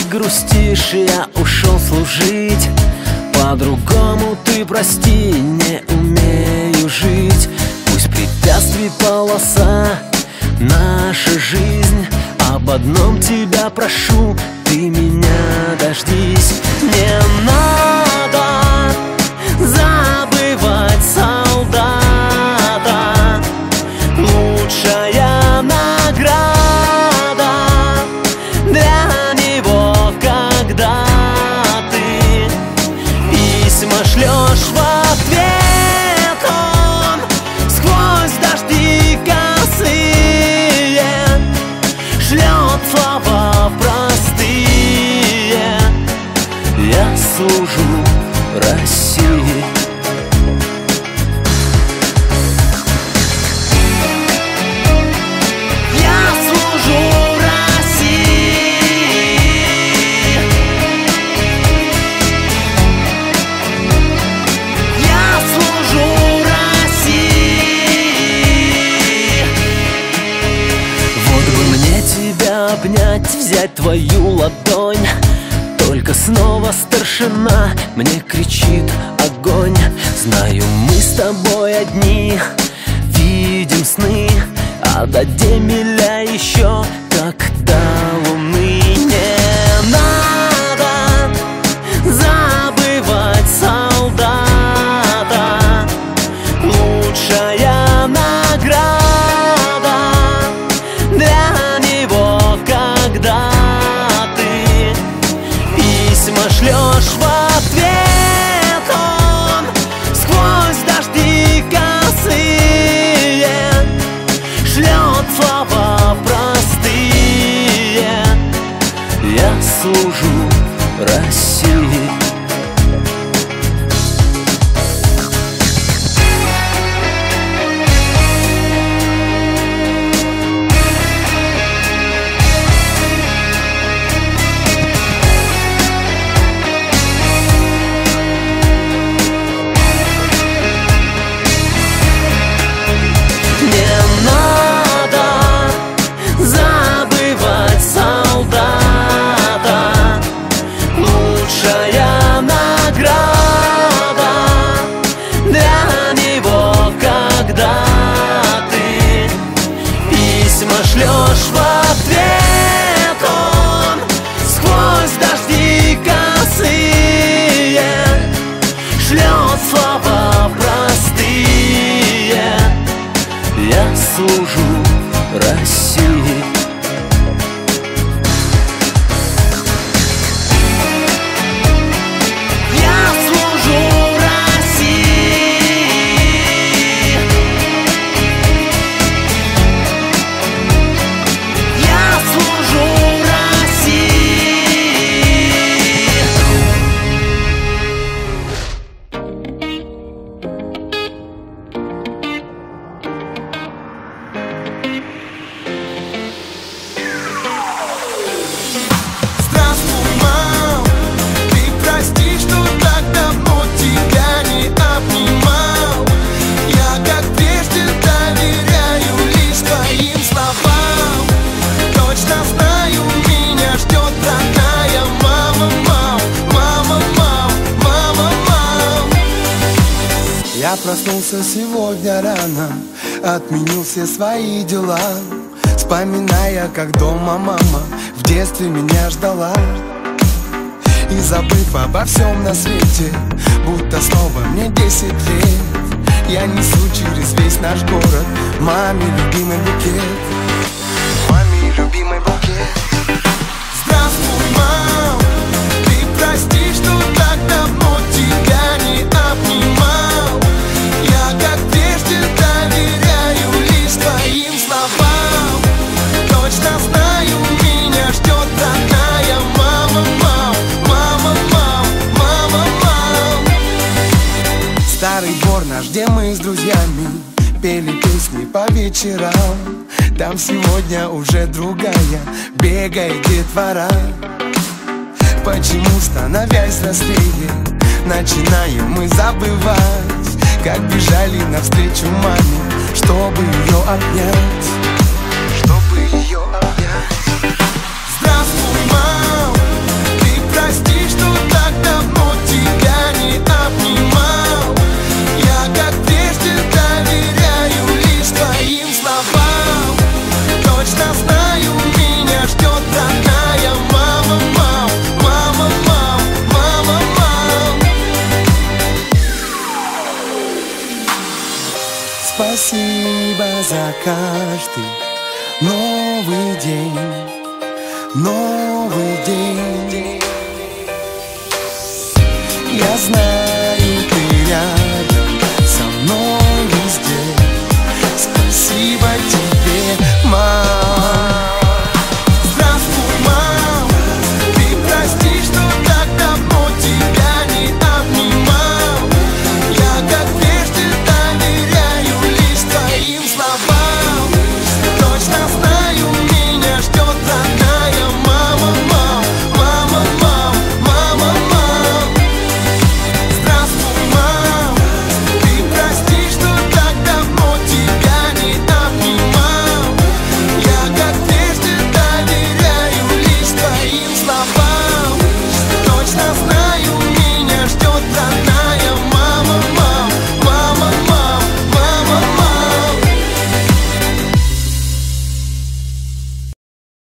грустишь, я ушел служить. По-другому ты, прости, не умею жить. Пусть препятствий полоса наша жизнь. Об одном тебя прошу, ты меня дождись. Не надо забывать солдата. Лучшая награда для него, когда ты письма шлешь в ответ. Он сквозь дожди косые шлет слова простые. Я служу России. Обнять, взять твою ладонь. Только снова старшина мне кричит огонь. Знаю, мы с тобой одни видим сны, а до Демеля еще как до луны. Не надо забывать солдата. Лучшая награда для него, когда ты письма шлешь в ответ. Он сквозь дожди косые шлет слова простые. Я служу России. Шлешь в ответ. Он сквозь дожди косые шлет слова простые. Я служу России. Я проснулся сегодня рано, отменил все свои дела, вспоминая, как дома мама в детстве меня ждала. И забыв обо всем на свете, будто снова мне 10 лет, я несу через весь наш город маме любимый букет. Маме любимый букет. Здравствуй, мам, ты прости, что так давно тебя не обнимал. Я, как прежде, доверяю лишь твоим словам. Точно знаю, меня ждет родная мама, мам, мама, мам, мама, мам. Старый двор наш, где мы с друзьями пели песни по вечерам. Там сегодня уже другая бегает детвора. Почему, становясь взрослее, начинаем мы забывать, как бежали навстречу маме, чтобы ее обнять, чтобы ее обнять. Здравствуй, мам, Спасибо за каждый новый день, новый день. Я знаю,